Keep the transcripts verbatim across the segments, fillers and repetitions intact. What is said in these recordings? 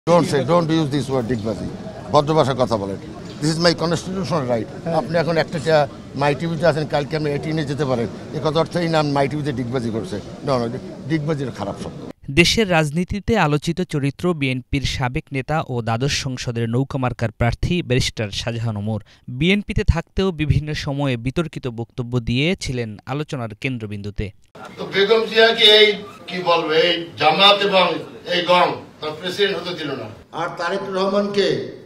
Don't say, don't use this word ডিগবাজি। ভদ্র ভাষায় কথা বলেন। This is my constitutional right. আপনি এখন একটা মাই টিভিতে আছেন, কালকে আপনি এটিনে যেতে পারেন। এ কথা অর্থই নাম মাই টিভিতে ডিগবাজি করছে। না না, ডিগবাজির খারাপ শব্দ। দেশের রাজনীতিতে আলোচিত চরিত্র বিএনপির সাবেক নেতা ও দ্বাদশ সংসদের নৌকামার্কার প্রার্থী ব্যারিস্টার শাহজাহান ওমর বিএনপিতে থাকতেও বিভিন্ন সময়ে বিতর্কিত বক্তব্য দিয়ে ছিলেন আলোচনার কেন্দ্রবিন্দুতে। তো বেগম জিয়াকে এই কি বলবে, এই জামাত এবং এই গং তার প্রেসিডেন্ট হতে দিল না। আর তারেক রহমানকে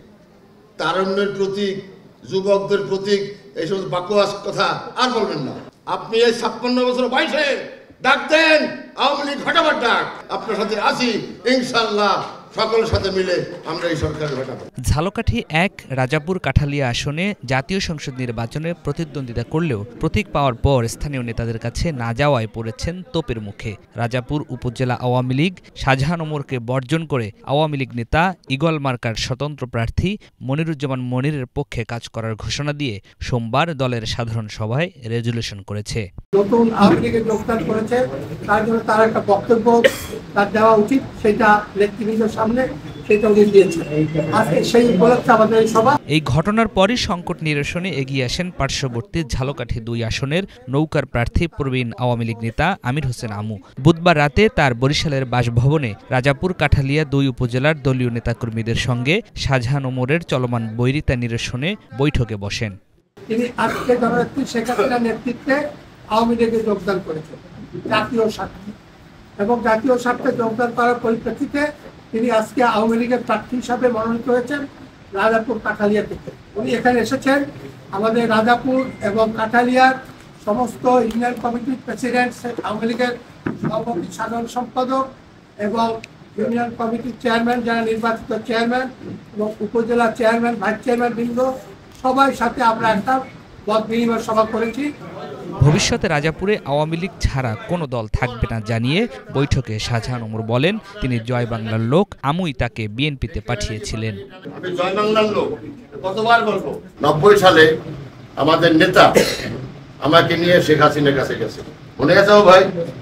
তারুণ্যের প্রতীক, যুবকদের প্রতীক, এই সমস্ত বাকোয়াস কথা আর বলবেন না। আপনি এই ছাপ্পান্ন বছর বয়সে ডাক দেন আওয়ামী লীগ হটাবার ডাক, আপনার সাথে আছি ইনশাল্লাহ, সকলের সাথে মিলে আমরা এই সরকার হটাবো। ঝালকাঠি এক রাজাপুর কাঠালিয়া আসনে জাতীয় সংসদ নির্বাচনে প্রতিদ্বন্দ্বিতা করলেও প্রতীক পাওয়ার পর স্থানীয় নেতাদের কাছে না যাওয়ায় পড়েছেন তোপের মুখে। রাজাপুর উপজেলা আওয়ামী লীগ শাহজাহান ওমরকে বর্জন করে আওয়ামী লীগ নেতা ইগল মার্কার স্বতন্ত্র প্রার্থী মনিরুজ্জামান মনিরের পক্ষে কাজ করার ঘোষণা দিয়ে সোমবার দলের সাধারণ সভায় রেজুলেশন করেছে। নতুন আওয়ামী লীগে যোগদান করেছে, তার জন্য তার একটা বক্তব্য তার দেওয়া উচিত, সেটা নেতৃবৃন্দের সামনে সেটা উনি দিয়েছেন। আজকে সেই উপলক্ষে আমাদের এই সভা। এই ঘটনার পরই সংকট নিরসনে এগিয়ে আসেন পার্শ্ববর্তী ঝালকাঠি দুই আসনের নৌকার প্রার্থী প্রবীণ আওয়ামী লীগ নেতা আমির হোসেন আমু। বুধবার রাতে তার বরিশালের বাসভবনে রাজাপুর কাঠালিয়া দুই উপজেলার দলীয় নেতাকর্মীদের সঙ্গে শাহজাহান ওমরের চলমান বৈরিতা নিরসনে বৈঠকে বসেন। তিনি আজকে জননেত্রী শেখ হাসিনার নেতৃত্বে আওয়ামী লীগে যোগদান করেছেন জাতীয় স্বার্থে, এবং জাতীয় স্বার্থে যোগদান করার পরিপ্রেক্ষিতে তিনি আজকে আওয়ামী লীগের প্রার্থী হিসাবে মনোনীত হয়েছেন রাজাপুর কাঠালিয়া থেকে। উনি এখানে এসেছেন আমাদের রাজাপুর এবং কাঠালিয়ার সমস্ত ইউনিয়ন কমিটির প্রেসিডেন্ট, আওয়ামী লীগের সভাপতি, সাধারণ সম্পাদক এবং ইউনিয়ন কমিটির চেয়ারম্যান, যারা নির্বাচিত চেয়ারম্যান এবং উপজেলা চেয়ারম্যান, ভাইস চেয়ারম্যান বৃন্দ, সবাই সাথে আমরা একটা মত বিনিময় সভা করেছি। ভবিষ্যতে রাজাপুরে আওয়ামী লীগ ছাড়া কোনো দল থাকবে না জানিয়ে বৈঠকে শাহজাহান ওমর বলেন, তিনি জয় বাংলার লোক, আমুই তাকে বিএনপিতে পাঠিয়েছিলেন। আমি জয় বাংলার লোক কতবার বলবো। নব্বই সালে আমাদের নেতা আমাকে নিয়ে শেখ হাসিনার কাছে গেছে, মনে আছে ভাই?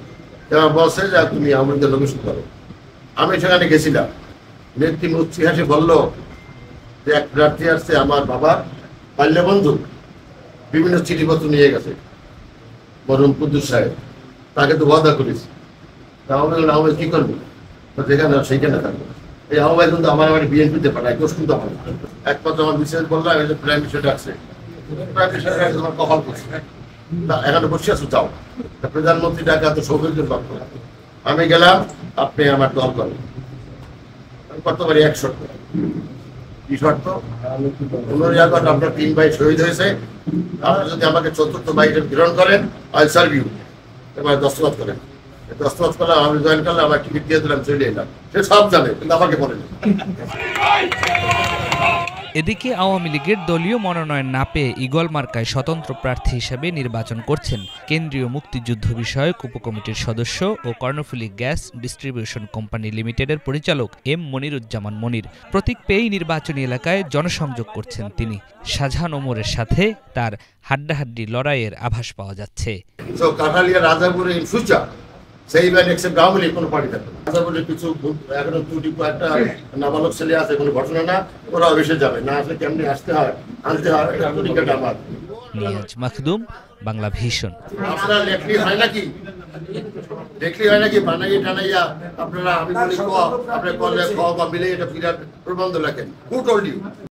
বলছে যে তুমি আমাদের লোক করো। আমি সেখানে গেছিলাম, নেত্রী মুচি হাসি বললো যে এক প্রার্থী আসছে আমার বাবার বাল্য বন্ধু, বিভিন্ন চিঠিপত্র নিয়ে গেছে বরম কুদ্দুস সাহেব, তাকে তো ওয়াদা করেছি। আহমেদ আহমেদ কি করবো, যেখানে সেইখানে থাকবো। এই আহমেদ কিন্তু আমার আমার বিএনপিতে পাঠায়, কেউ শুনতে পারে। একমাত্র আমার বিশেষ বললাম এই যে প্রাইম মিনিস্টার ডাকছে, প্রাইম মিনিস্টার তোমার কপাল করছে, এখানে বসে আছো, যাও। প্রধানমন্ত্রী ডাকা তো সৌভাগ্যের পক্ষ। আমি গেলাম, আপনি আমার দল করেন, করতে পারি এক শর্ত। কি শর্ত? পনেরোই আগস্ট আপনার তিন ভাই শহীদ হয়েছে, আপনি যদি আমাকে চতুর্থ ভাইটা গ্রহণ করেন, আই সার্ভ ইউ। এবার দস্তখত করেন। দস্তখত করলাম, আমি জয়েন করলাম, আমার টিকিট দিয়ে দিলাম, চলে এলাম। সে সব জানে, কিন্তু আমাকে বলে না। এদিকে আওয়ামী লীগের দলীয় মনোনয়ন না পেয়ে ইগল মার্কায় স্বতন্ত্র প্রার্থী হিসেবে নির্বাচন করছেন কেন্দ্রীয় মুক্তিযুদ্ধ বিষয়ক উপকমিটির সদস্য ও কর্ণফুলী গ্যাস ডিস্ট্রিবিউশন কোম্পানি লিমিটেডের পরিচালক এম মনিরুজ্জামান মনির। প্রতীক পেয়েই নির্বাচনী এলাকায় জনসংযোগ করছেন তিনি। শাহজাহান ওমরের সাথে তার হাড্ডাহাড্ডি লড়াইয়ের আভাস পাওয়া যাচ্ছে। সেই ব্যান এক্সেপ্ট আওয়ামী লীগ কোনো পার্টি থাকবে না। রাজাপুরের কিছু এখনো ত্রুটি, একটা নাবালক ছেলে আছে, কোনো ঘটনা না, ওরা অফিসে যাবে না, আসলে কেমনি আসতে হয়, আনতে হয়, এটা তরিকাটা আমার। নিয়াজ মাখদুম, বাংলা ভিশন। আপনারা লেখলি হয় নাকি, লেখলি হয় নাকি বানাইয়ে টানাইয়া আপনারা, আমি বলি ক, আপনি করলে খ বা মিলে এটা বিরাট প্রবন্ধ লেখেন। Who told you?